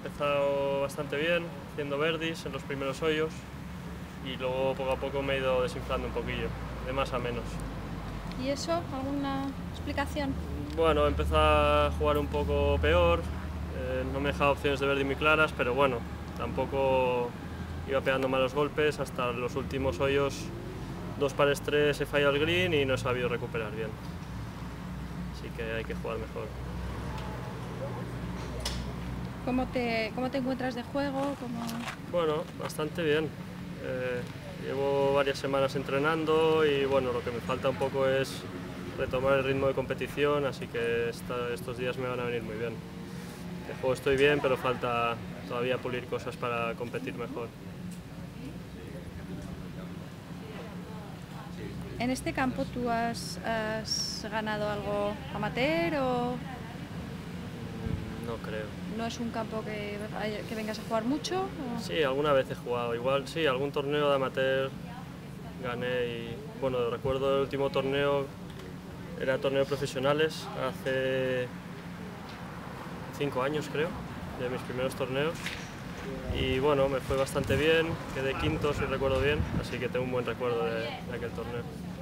empezado bastante bien, haciendo birdies en los primeros hoyos y luego poco a poco me he ido desinflando un poquillo, de más a menos. ¿Y eso? ¿Alguna explicación? Bueno, empecé a jugar un poco peor, no me dejaba opciones de birdie muy claras, pero bueno, tampoco iba pegando malos golpes hasta los últimos hoyos. 2 pares 3 he fallado el green y no he sabido recuperar bien, así que hay que jugar mejor. ¿Cómo te encuentras de juego? Bueno, bastante bien. Llevo varias semanas entrenando y bueno, lo que me falta un poco es retomar el ritmo de competición, así que estos días me van a venir muy bien. De juego estoy bien, pero falta todavía pulir cosas para competir mejor. ¿En este campo tú has ganado algo amateur o No creo. no es un campo que vengas a jugar mucho? ¿O? Sí, alguna vez he jugado, igual sí, algún torneo de amateur gané y bueno, recuerdo el último torneo, era torneo de profesionales, hace 5 años creo, de mis primeros torneos. Y bueno, me fue bastante bien, quedé quinto si recuerdo bien, así que tengo un buen recuerdo de aquel torneo.